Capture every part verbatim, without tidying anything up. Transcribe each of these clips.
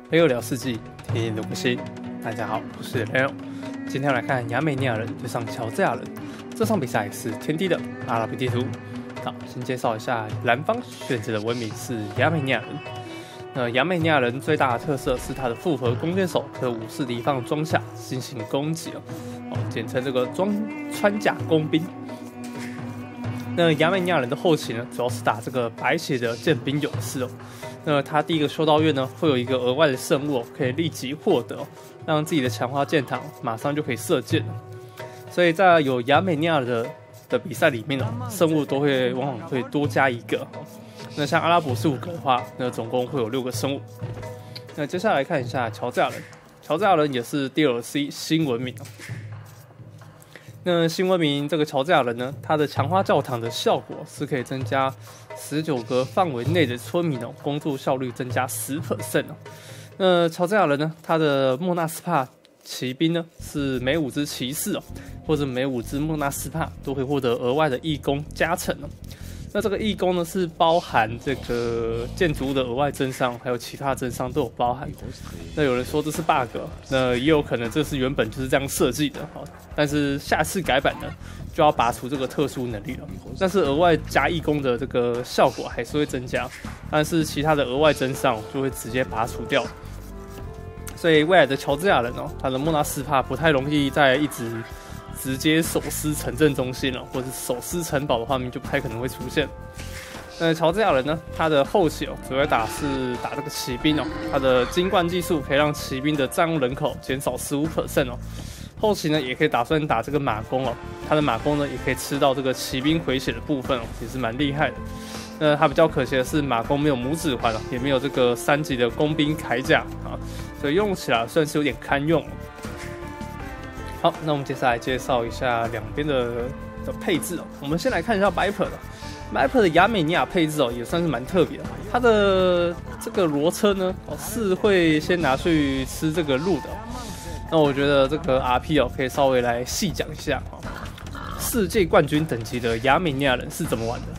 没有聊世纪，天天都不息。大家好，我是 Leo。今天来看亚美尼亚人对上乔治亚人，这场比赛是天梯的阿拉伯地图。好，先介绍一下蓝方选择的文明是亚美尼亚人。那亚美尼亚人最大的特色是他的复合弓箭手可无视敌方装甲进行攻击哦，哦，简称这个装穿甲工兵。那亚美尼亚人的后期呢，主要是打这个白血的剑兵勇士哦。那他第一个修道院呢，会有一个额外的圣物、哦、可以立即获得、哦，让自己的强化箭膛马上就可以射箭了。所以在有亚美尼亚的的比赛里面哦，圣物都会往往会多加一个。那像阿拉伯是五个的话，那总共会有六个生物。那接下来看一下乔治亚人，乔治亚人也是 D L C 新文明哦。那新文明这个乔治亚人呢，它的强化教堂的效果是可以增加十九个范围内的村民哦，工作效率增加 百分之十 哦。那乔治亚人呢，他的莫纳斯帕骑兵呢，是每五只骑士哦，或者每五只莫纳斯帕都会获得额外的义工加成哦。那这个义工呢，是包含这个建筑物的额外增伤，还有其他增伤都有包含。那有人说这是 bug， 那也有可能这是原本就是这样设计的，但是下次改版呢，就要拔除这个特殊能力了。但是额外加义工的这个效果还是会增加，但是其他的额外增伤就会直接拔除掉。所以未来的乔治亚人哦，他的莫纳斯帕不太容易再一直直接手撕城镇中心了，或者手撕城堡的画面就不太可能会出现。那乔治亚人呢，他的后期哦，主要打是打这个骑兵哦，他的金冠技术可以让骑兵的战用人口减少 百分之十五 哦。后期呢，也可以打算打这个马弓哦，他的马弓呢也可以吃到这个骑兵回血的部分哦，也是蛮厉害的。那他比较可惜的是马弓没有拇指环哦，也没有这个三级的工兵铠甲啊，所以用起来算是有点堪用。好，那我们接下来介绍一下两边的的配置哦。我们先来看一下 Viper 的 Viper 的亚美尼亚配置哦，也算是蛮特别的。它的这个骡车呢，哦是会先拿去吃这个鹿的。那我觉得这个 R P 哦，可以稍微来细讲一下哦。世界冠军等级的亚美尼亚人是怎么玩的？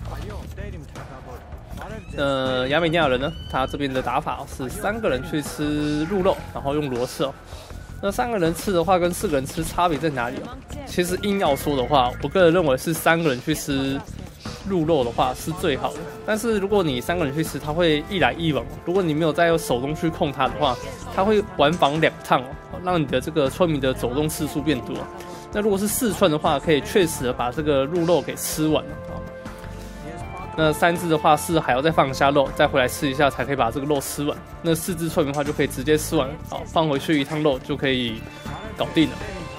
呃，亚美尼亚人呢，他这边的打法、哦、是三个人去吃鹿肉，然后用骡车哦。那三个人吃的话，跟四个人吃差别在哪里哦？其实硬要说的话，我个人认为是三个人去吃鹿肉的话是最好的。但是如果你三个人去吃，它会一来一往。如果你没有在手动去控它的话，它会玩防两趟哦，让你的这个村民的走动次数变多。那如果是四寸的话，可以确实的把这个鹿肉给吃完了。那三只的话是还要再放下肉，再回来吃一下才可以把这个肉吃完。那四只村民的话就可以直接吃完，好放回去一趟肉就可以搞定了。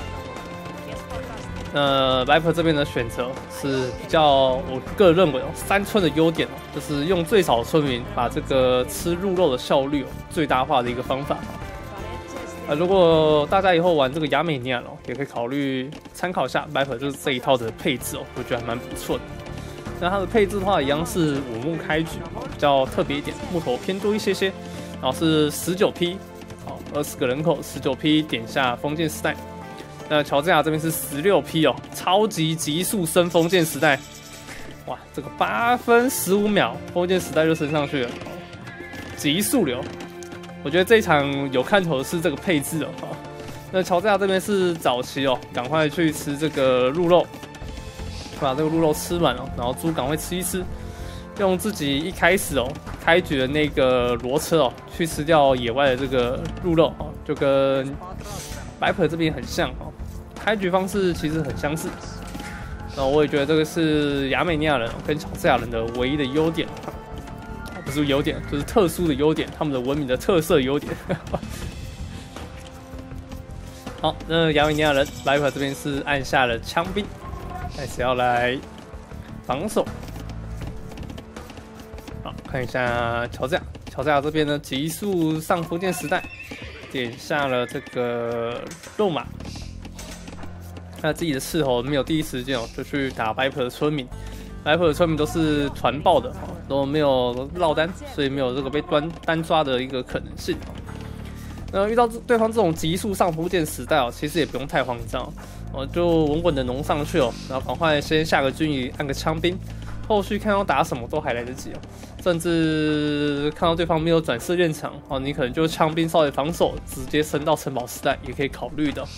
那 Viper 这边的选择是比较，我个人认为哦，三寸的优点哦，就是用最少的村民把这个吃鹿肉的效率哦最大化的一个方法。啊，如果大家以后玩这个亚美尼亚哦，也可以考虑参考一下 Viper 就是这一套的配置哦，我觉得还蛮不错的。那它的配置的话，一样是五木开局，比较特别一点，木头偏多一些些，然后是十九匹，好，二十个人口，十九匹点下封建时代。那乔治亚这边是十六匹哦，超级急速升封建时代，哇，这个八分十五秒，封建时代就升上去了，急速流。我觉得这一场有看头的是这个配置哦。那乔治亚这边是早期哦，赶快去吃这个鹿肉。把这个鹿肉吃完了，然后猪赶快吃一吃，用自己一开始哦开局的那个骡车哦去吃掉野外的这个鹿肉哦，就跟 Viper 这边很像哦，开局方式其实很相似。那我也觉得这个是亚美尼亚人跟乔治亚人的唯一的优点，不是优点，就是特殊的优点，他们的文明的特色优点。好，那亚美尼亚人 Viper 这边是按下了枪兵。开始要来防守，好，看一下乔治亚。乔治亚这边呢，急速上封建时代，点下了这个肉马。他自己的斥候没有第一时间哦，就去打 Viper 的村民。Viper 的村民都是团爆的，都没有落单，所以没有这个被单单抓的一个可能性。那遇到对方这种急速上封建时代哦，其实也不用太慌张。哦，就稳稳的农上去哦，然后赶快先下个军营，按个枪兵， 后续看要打什么都还来得及哦。甚至看到对方没有转射箭场哦，你可能就枪兵稍微防守，直接升到城堡时代也可以考虑的。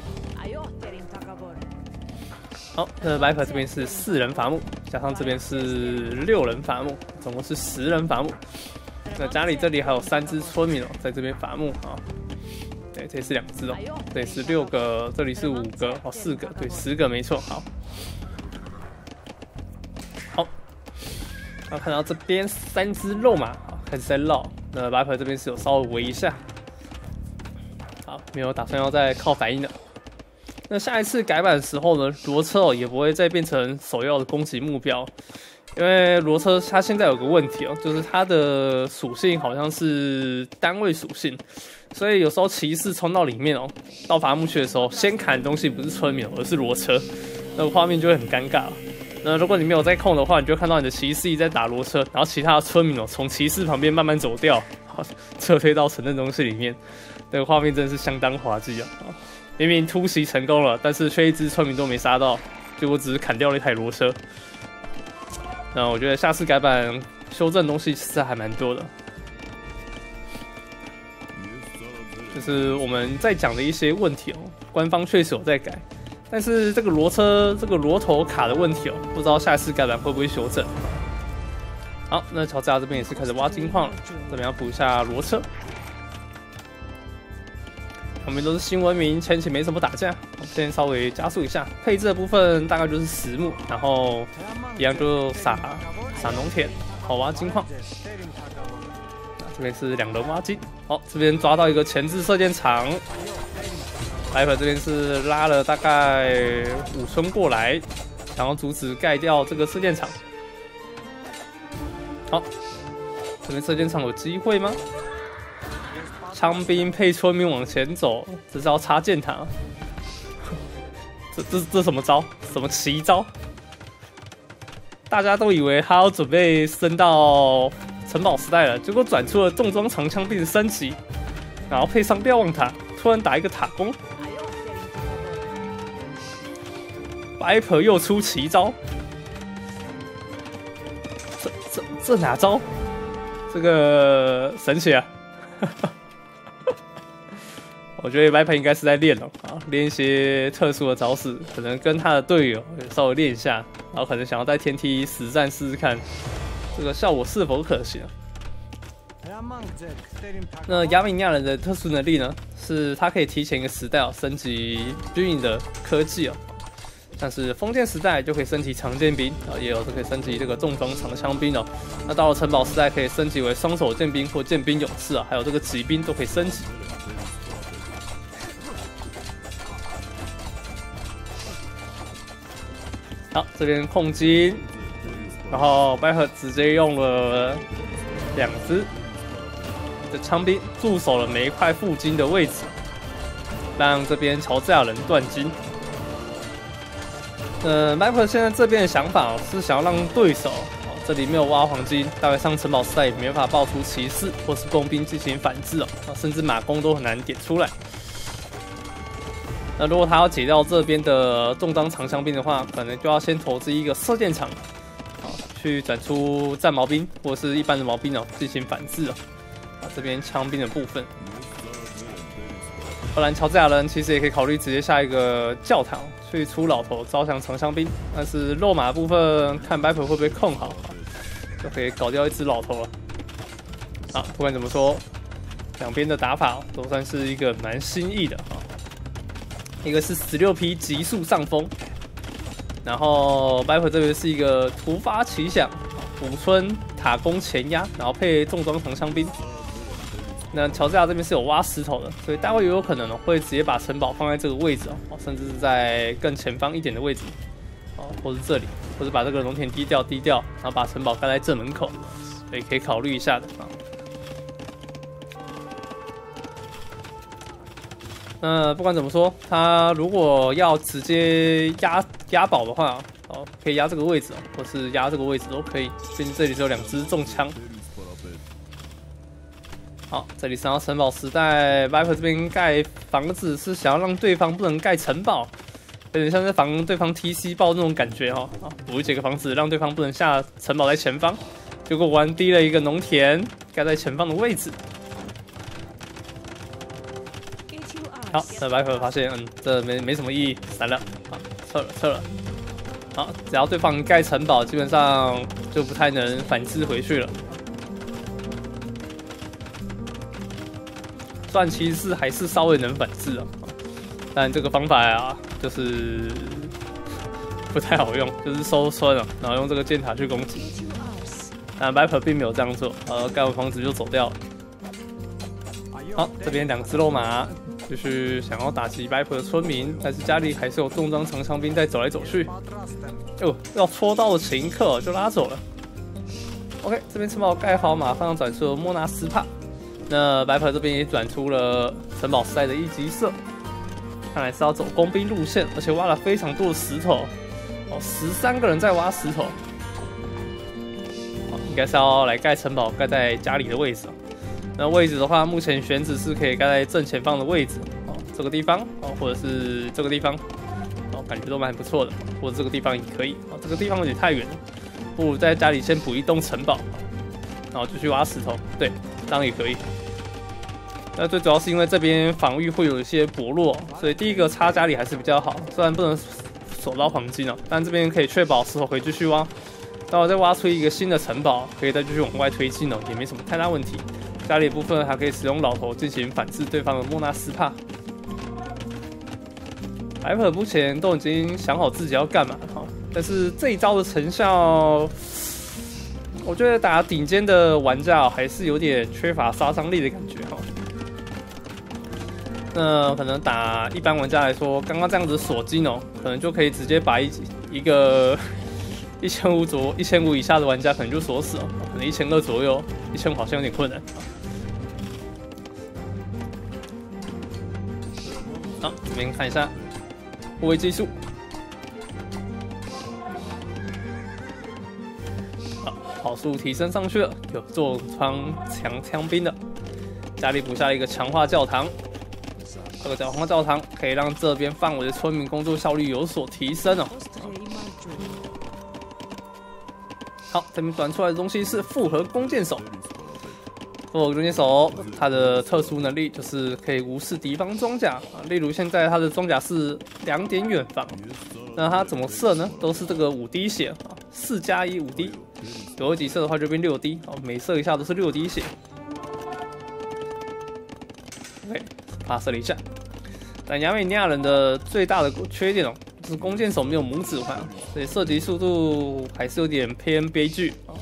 好，那白牌这边是四人伐木，加上这边是六人伐木，总共是十人伐木。那家里这里还有三只村民哦，在这边伐木啊。对，这是两只哦，对，是六个，这里是五个哦，四个，对，十个没错。好，好，那看到这边三只肉马，好，开始在绕。那白牌这边是有稍微围一下，好，没有打算要再靠反应的。那下一次改版的时候呢，骡车哦也不会再变成首要的攻击目标，因为骡车它现在有个问题哦，就是它的属性好像是单位属性，所以有时候骑士冲到里面哦，到伐木区的时候，先砍的东西不是村民，而是骡车，那个画面就会很尴尬。那如果你没有在控的话，你就看到你的骑士一直在打骡车，然后其他的村民哦从骑士旁边慢慢走掉，撤退到城镇东西里面，那个画面真的是相当滑稽啊！明明突袭成功了，但是却一只村民都没杀到，结果只是砍掉了一台骡车。那我觉得下次改版修正的东西其实还蛮多的，就是我们在讲的一些问题哦，官方确实有在改，但是这个骡车这个骡头卡的问题哦，不知道下一次改版会不会修正。好，那乔治亚这边也是开始挖金矿了，这边要补一下骡车。旁边都是新文明，前期没什么打架，我们先稍微加速一下。配置的部分大概就是实木，然后一样就撒撒农田，好挖金矿。这边是两人挖金，好，这边抓到一个前置射箭场，白粉这边是拉了大概五村过来，然后阻止盖掉这个射箭场。好，这边射箭场有机会吗？枪兵配村民往前走，这是要插箭塔。这这这什么招？什么奇招？大家都以为他要准备升到城堡时代了，结果转出了重装长枪兵升级，然后配上瞭望塔，突然打一个塔攻。Viper 又出奇招，这这这哪招？这个神奇啊！我觉得 Viper 应该是在练了啊，练一些特殊的招式，可能跟他的队友稍微练一下，然后可能想要在天梯实战试试看，这个效果是否可行。那亚美尼亚人的特殊能力呢，是他可以提前一个时代哦升级军营的科技哦，像是封建时代就可以升级长剑兵，啊，也有可以升级这个重装长枪兵哦。那到了城堡时代可以升级为双手剑兵或剑兵勇士啊，还有这个骑兵都可以升级。好，这边控金，然后白鹤直接用了两只的枪兵驻守了每一块附金的位置，让这边乔治亚人断金。呃 ，Viper 现在这边的想法、哦、是想要让对手、哦、这里没有挖黄金，大概上城堡时代也没办法爆出骑士或是工兵进行反制哦，甚至马弓都很难点出来。那如果他要解掉这边的重装长枪兵的话，可能就要先投资一个射箭场，啊，去转出战矛兵或者是一般的矛兵哦，进行反制哦。啊，这边枪兵的部分，不然乔治亚人其实也可以考虑直接下一个教堂去出老头招降长枪兵，但是肉马的部分看 Viper 会不会控好，就可以搞掉一只老头了。啊，不管怎么说，两边的打法都算是一个蛮新意的啊。一个是十六匹急速上风，然后 Viper 这边是一个突发奇想，五村塔攻前压，然后配重装长枪兵。那乔治亚这边是有挖石头的，所以大概也有可能会直接把城堡放在这个位置哦，甚至是在更前方一点的位置哦，或是这里，或者把这个农田低调低调，然后把城堡盖在正门口，所以可以考虑一下的啊。那不管怎么说，他如果要直接压压宝的话，哦，可以压这个位置，或是压这个位置都可以。毕竟这里只有两支重枪。好，这里上到城堡时代 ，Viper 这边盖房子是想要让对方不能盖城堡， 有点像是防对方 T C 爆那种感觉哈。啊，补几个房子，让对方不能下城堡在前方。结果玩低了一个农田，盖在前方的位置。好，那白河发现，嗯，这没没什么意义，散了，好，撤了撤了。好，只要对方盖城堡，基本上就不太能反制回去了。虽然其实是还是稍微能反制啊，但这个方法啊，就是不太好用，就是收村了，然后用这个箭塔去攻击。但 Viper 并没有这样做，呃，盖完房子就走掉了。好，这边两只肉马就是想要打击 Viper 的村民，但是家里还是有重装长枪兵在走来走去。哦，要戳到的前一刻就拉走了。OK， 这边城堡盖好，马上转出了莫纳斯帕。那白牌这边也转出了城堡时代的一级色，看来是要走工兵路线，而且挖了非常多的石头，哦，十三个人在挖石头，哦，应该是要来盖城堡，盖在家里的位置。那位置的话，目前选址是可以盖在正前方的位置，哦，这个地方，哦，或者是这个地方，哦，感觉都蛮不错的，或者这个地方也可以，哦，这个地方有点太远了，不如在家里先补一栋城堡，然后就去挖石头，对。当然也可以，那最主要是因为这边防御会有一些薄弱，所以第一个插家里还是比较好。虽然不能守到黄金哦，但这边可以确保石头可以继续挖，待会再挖出一个新的城堡，可以再继续往外推进哦，也没什么太大问题。家里的部分还可以使用老头进行反制对方的莫纳斯帕。白粉目前都已经想好自己要干嘛哈，但是这一招的成效。我觉得打顶尖的玩家还是有点缺乏杀伤力的感觉哈。那可能打一般玩家来说，刚刚这样子锁金哦，可能就可以直接把一一个一千五左一千五以下的玩家可能就锁死哦，可能一千二左右，一千五好像有点困难。好，这边看一下护卫技术。跑速提升上去了，有重装强枪兵的，家里补下了一个强化教堂。这个强化教堂可以让这边范围的村民工作效率有所提升哦。好，这边转出来的东西是复合弓箭手。复合弓箭手，它的特殊能力就是可以无视敌方装甲啊，例如现在它的装甲是两点远防，那它怎么射呢？都是这个五滴血啊，四加一五滴。有二级射的话就变六滴，哦，每射一下都是六滴血。OK， 发射了一下。但亚美尼亚人的最大的缺点哦，就是弓箭手没有拇指环，所以射击速度还是有点偏悲剧啊。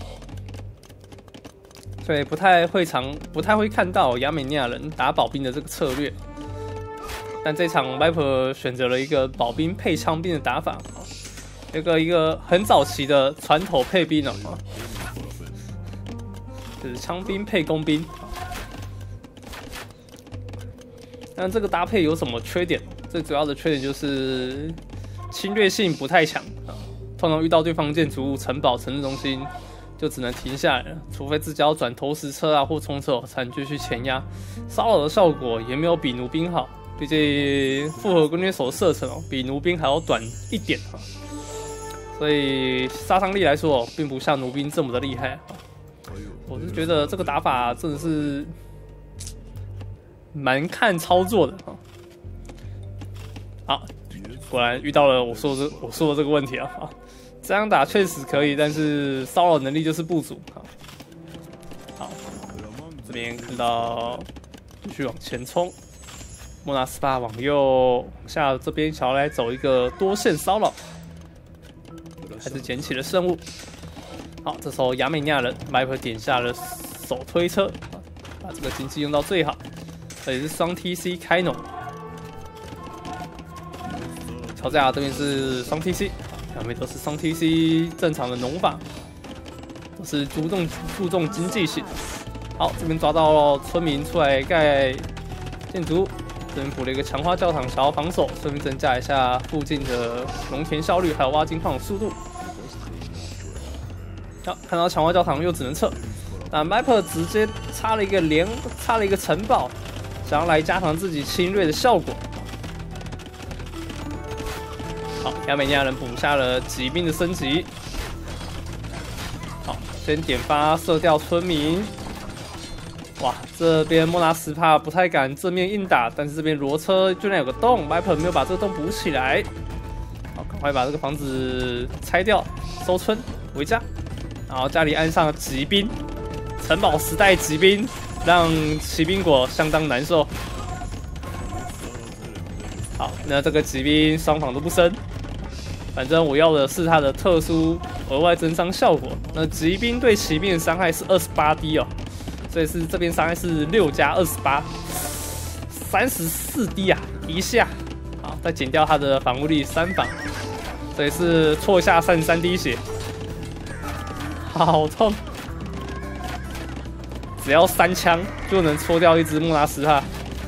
所以不太会常不太会看到亚美尼亚人打保兵的这个策略。但这场 Viper 选择了一个保兵配枪兵的打法。一个一个很早期的传统配兵哦，就是枪兵配工兵。但这个搭配有什么缺点？最主要的缺点就是侵略性不太强啊。通常遇到对方建筑物、城堡、城市中心，就只能停下来了，除非自己要转投石车啊或冲车才能继续前压。骚扰的效果也没有比弩兵好，毕竟复合弓箭手的射程哦比弩兵还要短一点啊。所以杀伤力来说，并不像弩兵这么的厉害。我是觉得这个打法真的是蛮看操作的。好，果然遇到了我说的我说的这个问题啊。这样打确实可以，但是骚扰能力就是不足。好，这边看到继续往前冲，莫纳斯帕往右下这边想要来走一个多线骚扰。还是捡起了圣物。好，这时候亚美尼亚人 Viper 点下了手推车，把这个经济用到最好，而且是双 T C 开农。乔治亚这边是双 T C， 两边都是双 T C 正常的农法，都是注重注重经济性。好，这边抓到了村民出来盖建筑物。这边补了一个强化教堂，想要防守，顺便增加一下附近的农田效率，还有挖金矿的速度。好，看到强化教堂又只能撤，那 Viper 直接插了一个连，插了一个城堡，想要来加强自己侵略的效果。 好，亚美尼亚人补下了骑兵的升级。好，先点发射掉村民。哇，这边莫纳斯帕不太敢正面硬打，但是这边罗车居然有个洞 ，Viper 没有把这个洞补起来。好，赶快把这个房子拆掉，收村回家。然后家里安上骑兵，城堡时代骑兵，让骑兵国相当难受。好，那这个骑兵双防都不升，反正我要的是它的特殊额外增伤效果。那骑兵对骑兵的伤害是二十八滴哦。所以是这边伤害是六加二十八，三十四滴啊，一下，好，再减掉他的防护力三防，所以是错下三十三滴血，好痛！只要三枪就能戳掉一只莫拉斯哈。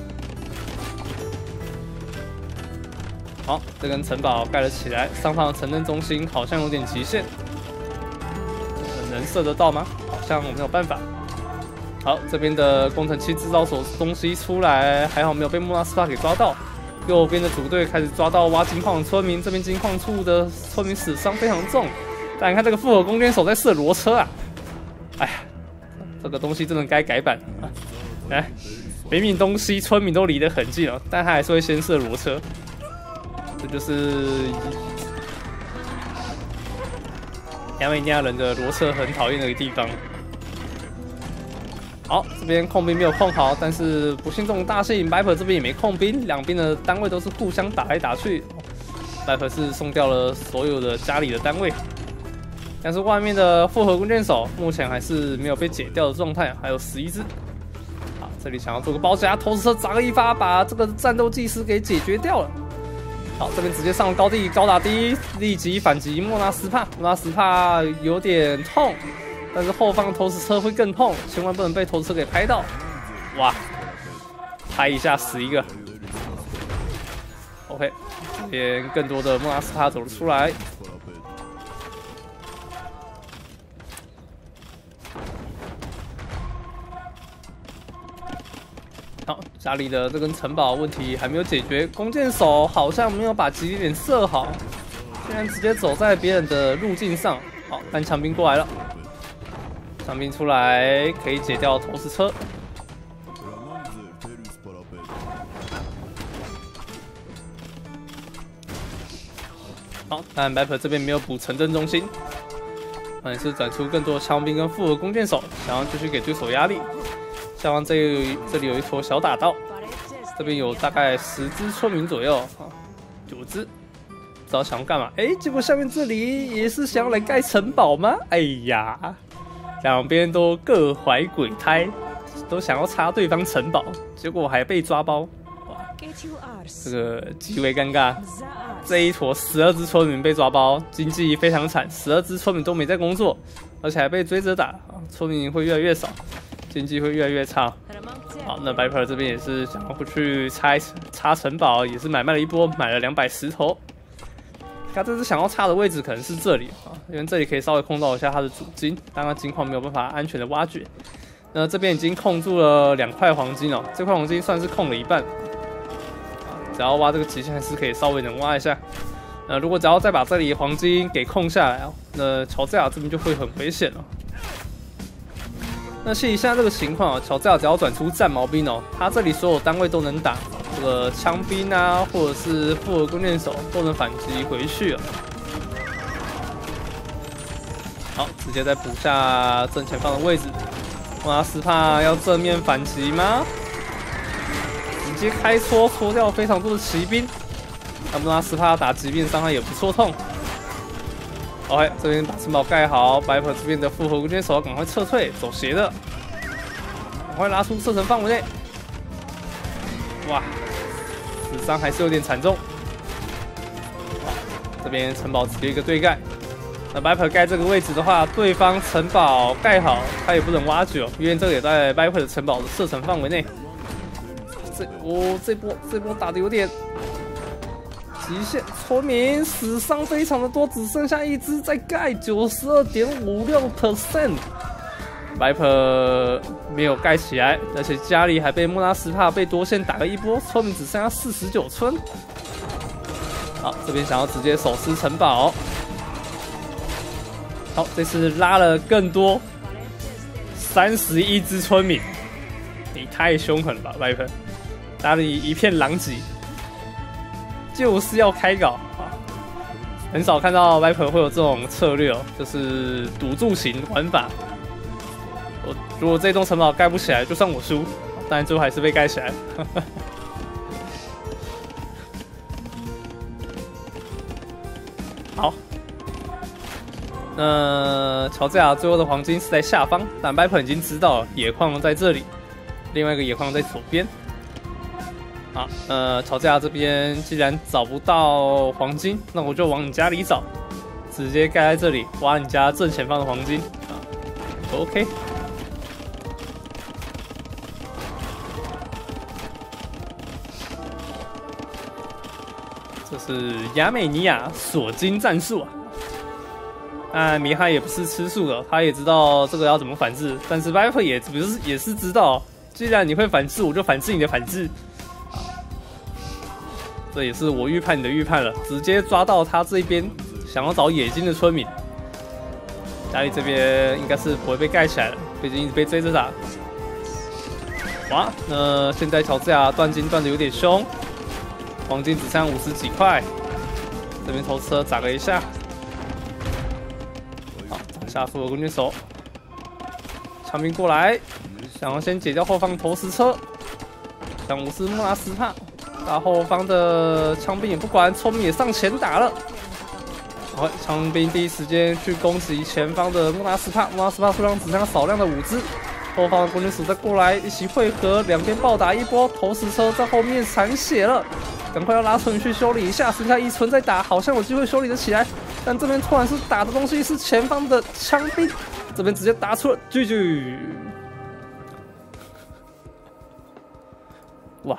好，这根城堡盖了起来，上方的城镇中心好像有点极限，能射得到吗？好像没有办法。好，这边的工程器制造所东西出来，还好没有被莫纳斯帕给抓到。右边的组队开始抓到挖金矿的村民，这边金矿处的村民死伤非常重。但你看这个复合弓箭手在射罗车啊！哎呀，这个东西真的该改版啊！来，明明东西村民都离得很近了，但他还是会先射罗车，这就是亚美尼亚人的罗车很讨厌的一个地方。好，这边控兵没有控好，但是不幸中大幸 ，Viper 这边也没控兵，两边的单位都是互相打来打去。Viper 是送掉了所有的家里的单位，但是外面的复合弓箭手目前还是没有被解掉的状态，还有十一只。好，这里想要做个包夹，投石车砸个一发，把这个战斗技师给解决掉了。好，这边直接上了高地，高打第一，立即反击莫纳斯帕，莫纳斯帕有点痛。但是后方投石车会更痛，千万不能被投石车给拍到。哇，拍一下死一个。OK， 这边更多的莫纳斯帕走了出来。好，家里的这根城堡问题还没有解决，弓箭手好像没有把击点设好，竟然直接走在别人的路径上。好，单枪兵过来了。枪兵出来可以解掉投石车。好，但 Viper 这边没有补城镇中心，那也是转出更多的枪兵跟复合弓箭手，想要继续给对手压力。下方这里这里有一坨小打道，这边有大概十只村民左右啊，九只。不知道想要干嘛？哎，结果下面这里也是想要来盖城堡吗？哎呀！两边都各怀鬼胎，都想要插对方城堡，结果还被抓包，哇，这个极为尴尬。这一坨十二只村民被抓包，经济非常惨，十二只村民都没在工作，而且还被追着打，村民会越来越少，经济会越来越差。好，那 Viper 这边也是想要去拆插城堡，也是买卖了一波，买了两百石头。他这次想要插的位置可能是这里啊，因为这里可以稍微控到一下他的主金，当然金矿没有办法安全的挖掘。那这边已经控住了两块黄金哦，这块黄金算是控了一半。啊，只要挖这个极限还是可以稍微能挖一下。那如果只要再把这里黄金给控下来哦，那乔治亚这边就会很危险了。那现在这个情况啊，乔治亚只要转出战矛兵哦，他这里所有单位都能打。这个枪兵啊，或者是复合弓箭手都能反击回去了。好，直接再补下正前方的位置。莫纳斯帕要正面反击吗？直接开戳，戳掉非常多的骑兵。那莫纳斯帕打骑兵伤害也不错痛。OK， 这边把城堡盖好 ，Viper 这边的复合弓箭手要赶快撤退，走斜的，赶快拉出射程范围内。哇！死伤还是有点惨重。这边城堡只有一个对盖，那 Viper 盖这个位置的话，对方城堡盖好，他也不能挖掘，因为这个也在 Viper 的城堡的射程范围内。这哦，这波这波打的有点极限，村民死伤非常的多，只剩下一只在盖，九十二点五六 percent。Viper 没有盖起来，而且家里还被莫纳斯帕被多线打了一波，村民只剩下四十九村。 好，这边想要直接手撕城堡。好，这次拉了更多，三十一只村民，你太凶狠了吧 ，Viper！ 打你一片狼藉，就是要开搞啊！很少看到 Viper 会有这种策略哦，就是赌注型玩法。我如果这栋城堡盖不起来，就算我输，当然最后还是被盖起来了。好。那乔治亚最后的黄金是在下方，但 Viper 已经知道了野矿在这里，另外一个野矿在左边。好，呃，乔治亚这边既然找不到黄金，那我就往你家里找，直接盖在这里，挖你家正前方的黄金啊。OK。这是亚美尼亚锁金战术啊。啊，米哈也不是吃素的，他也知道这个要怎么反制，但是 Viper 也不是也是知道，既然你会反制，我就反制你的反制。这也是我预判你的预判了，直接抓到他这边想要找野金的村民。家里这边应该是不会被盖起来了，毕竟一直被追着打。哇，那现在乔治亚断金断的有点凶，黄金只剩五十几块，这边头车砸了一下。好，掌下副的弓箭手，枪兵过来，想要先解掉后方投石车，想无视莫拉斯帕。打后方的枪兵也不管，聪明也上前打了。好，枪兵第一时间去攻击前方的莫拉斯帕，莫拉斯帕数量只剩下少量的五只。后方的弓箭手再过来一起汇合，两边暴打一波。投石车在后面残血了，赶快要拉村去修理一下。剩下一村在打，好像有机会修理得起来。但这边突然是打的东西是前方的枪兵，这边直接打出了 G G。哇！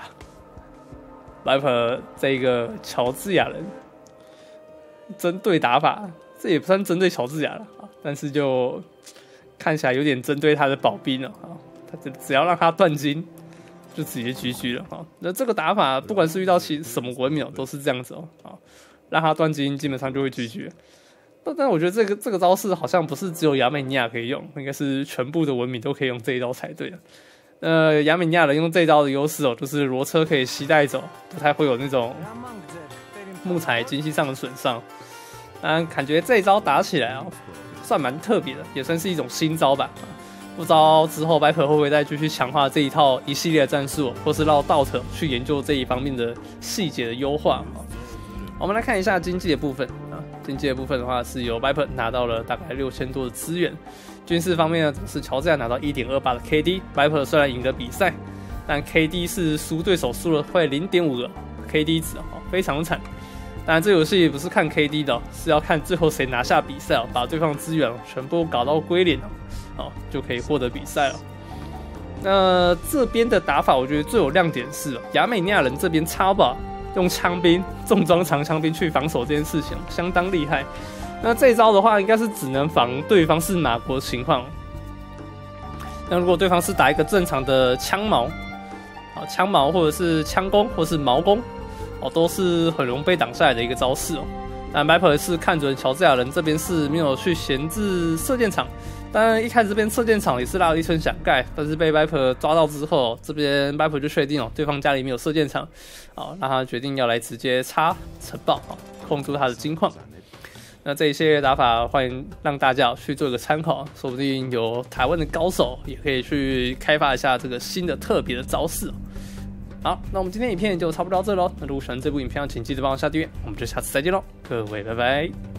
Viper 这个乔治亚人针对打法，这也不算针对乔治亚了啊，但是就看起来有点针对他的保兵了啊。他只只要让他断金，就直接 G G 了啊。那这个打法，不管是遇到其什么文明都是这样子哦啊，让他断金，基本上就会 G G。但但我觉得这个这个招式好像不是只有亚美尼亚可以用，应该是全部的文明都可以用这一招才对了。 呃，亚美尼亚人用这一招的优势哦，就是骡车可以携带走，不太会有那种木材经济上的损伤。当然，感觉这一招打起来哦，算蛮特别的，也算是一种新招吧。不知道之后 Viper 会不会再继续强化这一套一系列的战术，或是让 Dot 去研究这一方面的细节的优化。我们来看一下经济的部分啊，经济的部分的话是由 Viper 拿到了大概六千多的资源。 军事方面呢，是乔治亚拿到 一点二八 的 K D，Viper 虽然赢得比赛，但 K D 是输对手输了快 零点五 个 K D 值哦，非常惨。当然，这游戏不是看 K D 的、哦，是要看最后谁拿下比赛哦，把对方的资源全部搞到归零哦，哦就可以获得比赛了。那这边的打法，我觉得最有亮点是、哦、亚美尼亚人这边插吧，用枪兵重装长枪兵去防守这件事情，相当厉害。 那这一招的话，应该是只能防对方是哪国情况。那如果对方是打一个正常的枪矛，啊，枪矛或者是枪弓或者是矛弓，哦，都是很容易被挡下来的一个招式哦。但 Viper 是看准乔治亚人这边是没有去闲置射箭场，当然一开始这边射箭场也是拉了一村想盖，但是被 Viper 抓到之后，这边 Viper 就确定哦，对方家里没有射箭场，哦，让他决定要来直接插城堡，哦，控住他的金矿。 那这一系列打法，欢迎让大家去做一个参考，说不定有台湾的高手也可以去开发一下这个新的特别的招式。好，那我们今天影片就差不多到这喽。那如果喜欢这部影片，请记得帮我下订阅，我们就下次再见喽，各位拜拜。